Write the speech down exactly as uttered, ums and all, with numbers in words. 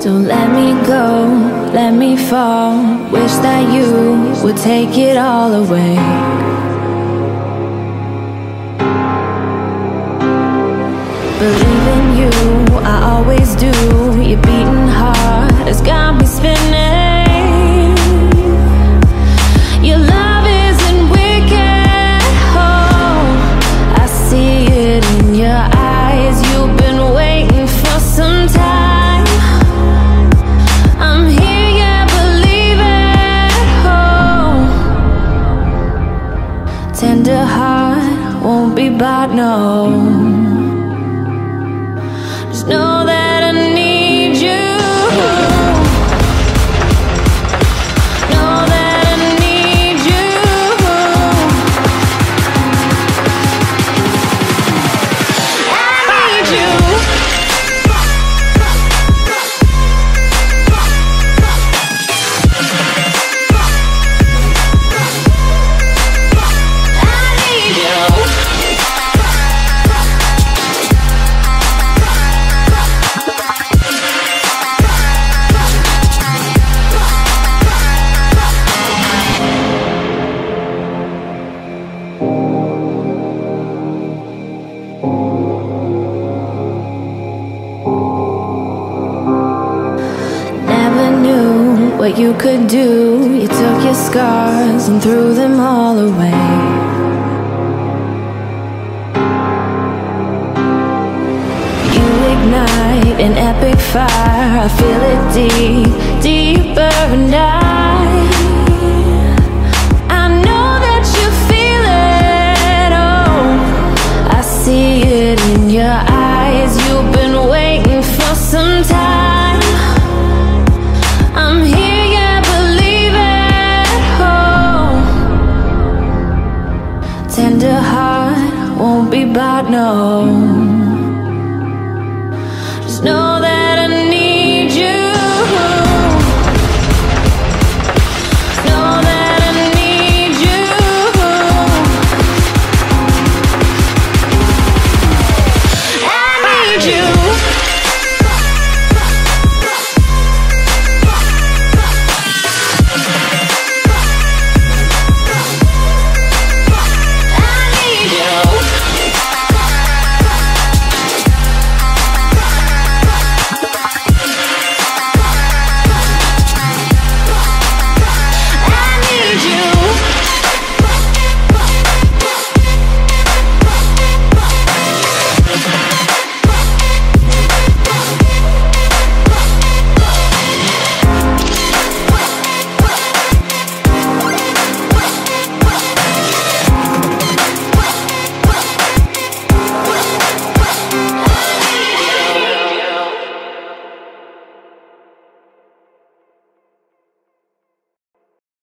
So let me go, let me fall. Wish that you would take it all away. Believe in you, I always do. Your beating heart has got me spinning. Your love isn't wicked, oh, I see it in your eyes. You've been waiting for some time. I'm here, yeah, believe it, oh. Tender heart won't be bought, no. Just know that I need you. Know that I need you. I need you. What you could do, you took your scars and threw them all away. You ignite an epic fire, I feel it deep, deeper and I